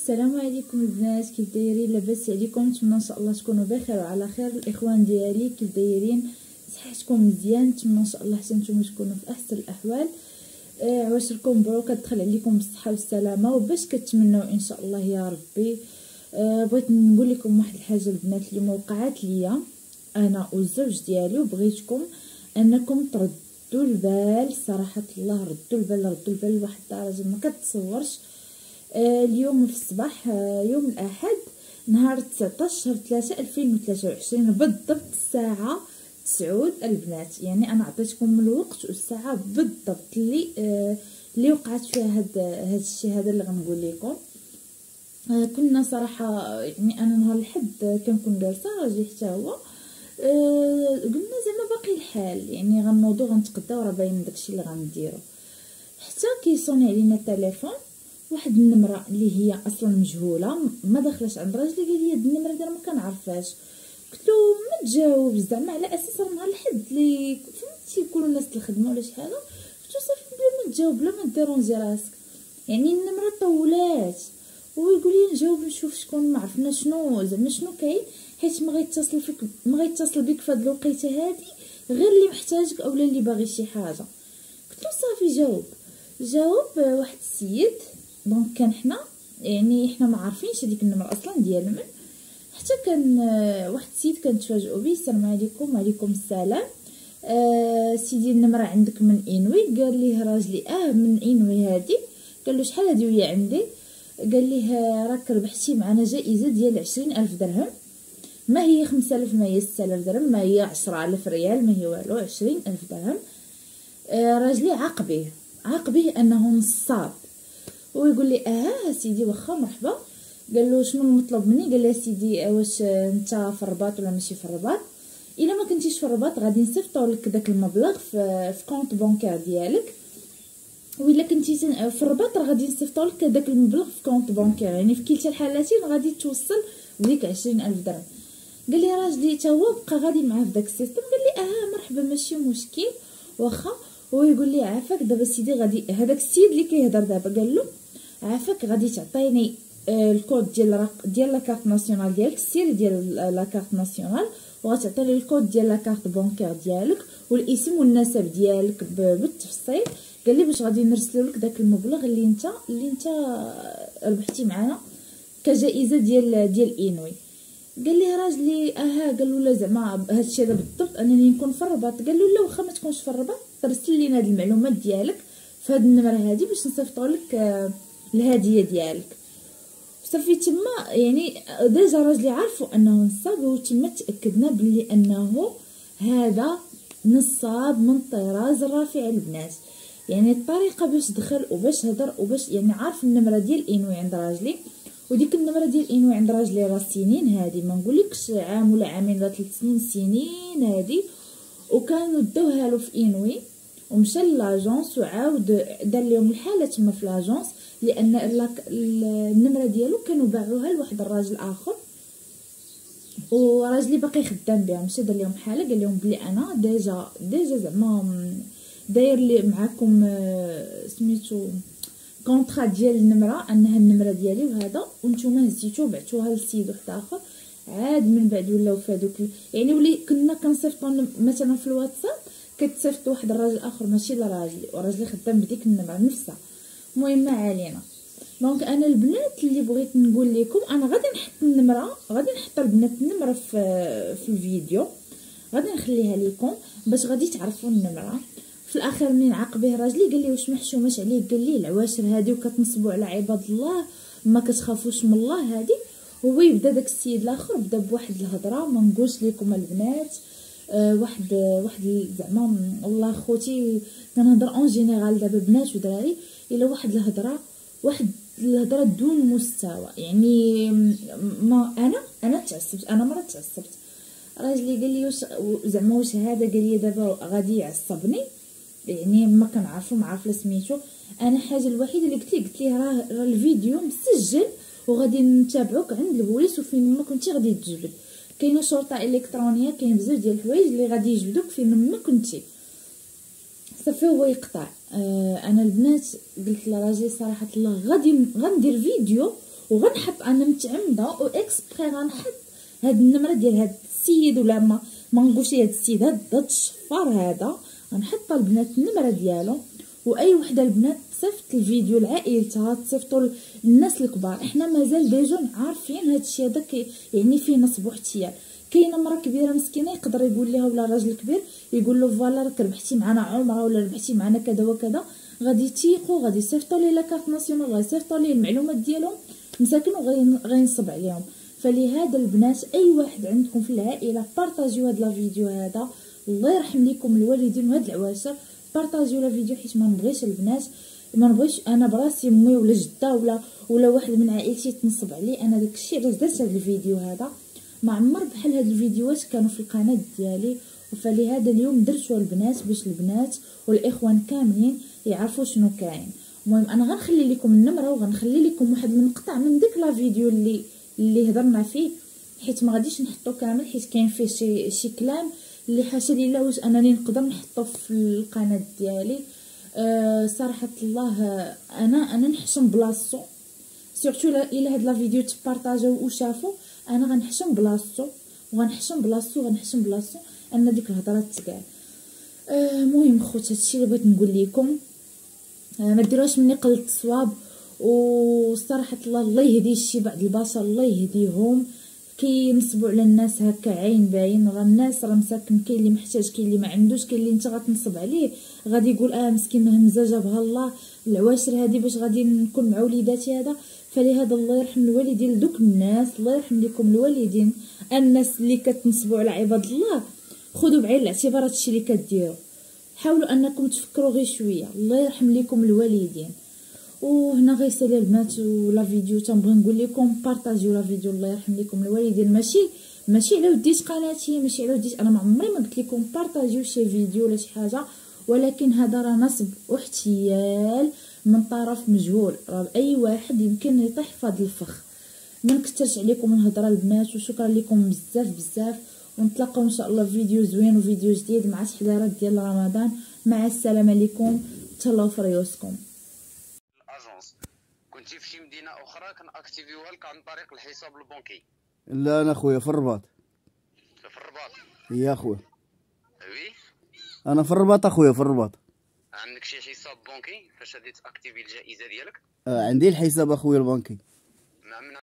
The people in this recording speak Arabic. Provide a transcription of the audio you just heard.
السلام عليكم البنات، كيف دايرين؟ لاباس عليكم؟ نتمنى ان شاء الله تكونوا بخير وعلى خير. الاخوان ديالي كيف دايرين؟ صحتكم مزيان؟ نتمنى ان شاء الله حتى نتوما تكونوا في احسن الاحوال. عواشركم مبروك، كتدخل عليكم بالصحه والسلامه وباش كتمنوا ان شاء الله يا ربي. بغيت نقول لكم واحد الحاجه البنات اللي وقعت ليا انا والزوج ديالي، وبغيتكم انكم تردوا البال. صراحه الله ردوا البال لواحد الدرجه ما كتصورش. اليوم في الصباح، يوم الاحد، نهار 19 شهر 3 2023 بالضبط الساعه 9 البنات. يعني انا عطيتكم الوقت والساعه بالضبط اللي وقعت فيها هاد الشيء هذا اللي غنقول لكم. كنا صراحه يعني انا نهار الحد كنكون جالسه راجلي حتى هو. قلنا زعما باقي الحال، يعني غنوضو غنتقداو، راه باين داكشي اللي غنديرو. حتى كيصوني علينا التليفون واحد النمره اللي هي اصلا مجهوله، ما داخلاش عند راجلي. قال لي هاد النمره دابا ما كنعرفهاش. قلت له ما تجاوب زعما على اساس راه نهار الحد اللي فهمتي يكونوا الناس الخدمه ولا شي حاجه. قلت له صافي بلا ما تجاوب بلا ما ديرونجي راسك، يعني النمره طولات. ويقول لي نجاوب نشوف شكون، ما عرفنا شنو زعما شنو كاين، حيت ما غيتصل بك في هاد الوقيته هادي غير اللي محتاجك اولا اللي باغي شي حاجه. قلت له صافي جاوب واحد السيد. دونك كان حنا يعني حنا ما عارفينش هذيك النمره اصلا ديال من، حتى كان واحد السيد كنتفاجئوا به. السلام عليكم. وعليكم السلام. سيدي النمره عندك من انوي؟ قال ليه راجلي من انوي هذه. قال له شحال هذه وهي عندي؟ قال ليه راك ربحتي معنا جائزه ديال 20,000 درهم، ما هي 5,000 ما هي 6,000 درهم ما هي 10,000 ريال ما هي والو، 20,000 درهم. راجلي عاقبه انه نصاب، ويقول لي سيدي واخا مرحبا. قال له شنو المطلوب مني؟ قال له سيدي واش انت في الرباط ولا ماشي في الرباط؟ الا ما كنتيش في الرباط غادي نصيفطوا لك داك المبلغ في كونط بونكير ديالك، وإلا كنتي في الرباط راه غادي نصيفطوا لك داك المبلغ في كونط بونكير. يعني في كلتا الحالتين غادي توصل بديك 20,000 درهم. قال لي راجلي تا هو بقى غادي معاه في داك السيستم. قال لي مرحبا ماشي مشكل واخا. ويقول لي عافاك دابا سيدي غادي هذاك السيد اللي كيهضر دابا قال له عافاك غادي تعطيني الكود ديال لاكارت ناسيونال ديالك، السير ديال لاكارت ناسيونال، وغتعطيني الكود ديال لاكارت بونكير ديالك والاسم والنسب ديالك بالتفصيل. قال لي باش غادي نرسلوا لك داك المبلغ اللي انت ربحتي معنا كجائزه ديال انوي. قال لي راجلي قال له لا زعما هادشي هذا بالضبط انني نكون في الرباط. قال له لا واخا ما تكونش في الرباط ترسل لينا هاد المعلومات ديالك في هاد النمره هادي باش نصيفطوا لك الهديه ديالك. صافي تما يعني ديجا راجلي عارفوا انه نصاب، وتما تاكدنا بلي انه هذا نصاب من طراز رافع البنات. يعني الطريقه باش دخل وباش هضر وباش يعني عارف النمره ديال انوي عند راجلي، وديك النمره ديال انوي عند راجلي راه سنين هادي، ما نقولكش عام ولا عامين ولا 3 سنين، سنين هادي. وكانوا داوها له في انوي ومشى لاجونس وعاود دار لهم الحاله تما في لاجونس، لان النمره ديالو كانوا باعوها لواحد الراجل اخر، وراجلي باقي خدام بها. مشى دار لهم حاله قال لهم بلي انا ديجا زعما داير لي معاكم سميتو كونطرا ديال النمره، انها النمره ديالي وهذا، وانتم هزيتو بعتوها للسيد واحد اخر. عاد من بعد ولاو في هذوك يعني ولي كنا كنصيفطوا مثلا في الواتساب كتصيفط واحد الراجل اخر ماشي لراجلي، وراجلي خدام بديك النمره نفسها. المهم ما علينا. دونك انا البنات اللي بغيت نقول لكم، انا غادي نحط البنات النمره في الفيديو، غادي نخليها لكم باش غادي تعرفوا النمره. في الاخر منين عاقبه راجلي قال لي واش محشوماش عليك؟ قال لي العواشر هادي وكتنصبوا على عباد الله ما كتخافوش من الله هادي. هو يبدا داك السيد الاخر بدا بواحد الهضره ما نقولش لكم البنات. واحد زعما والله خوتي كنهضر اون جينيرال دابا بنات ودراري، الا واحد الهضره دون مستوى. يعني ما انا تعصبت، انا مره تعصبت. راجلي قال لي واش زعما واش هذا؟ قال لي دابا غادي يعصبني، يعني ما كنعرفو ما عارف لا سميتو. انا حاجه الوحيده اللي قلت ليه راه الفيديو مسجل وغادي نتابعوك عند البوليس، وفين ما كنتي غادي تجبد. كاينه شرطه الكترونيه، كاين بزاف ديال الحوايج اللي غادي يجبدوك فين ما كنتي. صافي هو يقطع. انا البنات قلت لراجلي صراحه الله غندير فيديو وغنحط انا متعمده واكسبري غنحط هاد النمره ديال هاد السيد، ولا ما نقولش هاد السيد، هاد الشفار هذا غنحط البنات النمره ديالو. واي وحده البنات تصيفط الفيديو لعائلتها، تصيفطوا للناس الكبار. احنا مازال دي جون عارفين هاد الشيء هذا يعني فيه نصب واحتيال. كاينه مرا كبيره مسكينه يقدر يقول لها، ولا راجل كبير يقول له فوالا راك ربحتي معنا عمره ولا ربحتي معنا كذا وكذا، غادي يتيقوا، غادي يصيفطوا ليه لاكارت ناسيونال، غادي يصيفطوا ليه المعلومات ديالهم مساكن وغينصب عليهم. فلهذا البنات اي واحد عندكم في العائله بارطاجيو هاد لا فيديو هذا، الله يرحم لكم الوالدين وهاد العواشر. بارطاجيو لا فيديو حيت ما نبغيش البنات، ما نبغيش انا براسي امي ولا جده ولا واحد من عائلتي تنصب عليه. انا داكشي علاش درت هاد الفيديو هذا. ما عمر بحال هاد الفيديوهات كانوا في القناه ديالي، فلهذا اليوم درتو البنات باش البنات والاخوان كاملين يعرفوا شنو كاين. المهم انا غنخلي لكم النمره وغنخلي لكم واحد المقطع من ديك لا فيديو اللي هضرنا فيه، حيت ما غاديش نحطو كامل حيت كاين فيه شي كلام اللي حاشا لله واش انني نقدر نحطو في القناه ديالي. صراحه الله انا نحشم بلاصتو، سورتو الا هاد لا فيديو تبارطاجاو وشافوا، انا غنحشم بلاصتو وغنحشم بلاصتو ان ديك الهضره تقال. المهم خوت هادشي اللي بغيت نقول لكم. ما ديروش مني قلت الصواب. وصراحه الله يهدي شي بعض البشر، الله يهديهم، كينصبوا على الناس هكا عين بعين. راه الناس راه مساكن، كاين اللي محتاج، كاين اللي ما عندوش، كاين اللي انت غتنصب عليه غادي يقول مسكين همزه جابها الله، العواشر هادي باش غادي نكون مع وليداتي هذا. فلهذا الله يرحم الوالدين دوك الناس، الله يرحم لكم الوالدين، الناس اللي كتنصبوا على عباد الله خذوا بعين الاعتبار هادشي اللي كديروا. حاولوا انكم تفكروا غير شويه، الله يرحم لكم الوالدين. وهنا غيسالي البنات ولا فيديو تنبغي نقول لكم بارطاجيو لا فيديو، الله يرحم لكم الوالدين. ماشي على وديت قناتي، ماشي على وديت، انا ما عمري ما قلت لكم بارطاجيو شي فيديو ولا شي حاجه، ولكن هذا راه نصب واحتيال من طرف مجهول. راه اي واحد يمكن يطيح في هذا الفخ. ما نكثرش عليكم الهضره البنات، وشكرا لكم بزاف ونتلاقاو ان شاء الله في فيديو زوين وفيديو جديد مع تحضيرات ديال رمضان. مع السلامه لكم، تهلاو في ريوسكم. كنتي في شي مدينه اخرى كنأكتيفيوها لك عن طريق الحساب البنكي؟ لا انا خويا في الرباط. في الرباط؟ يا خويا وي انا في الرباط اخويا، في الرباط. عندك شي حساب بنكي فاش غادي تاكتيفي الجائزه ديالك؟ عندي الحساب اخويا البنكي.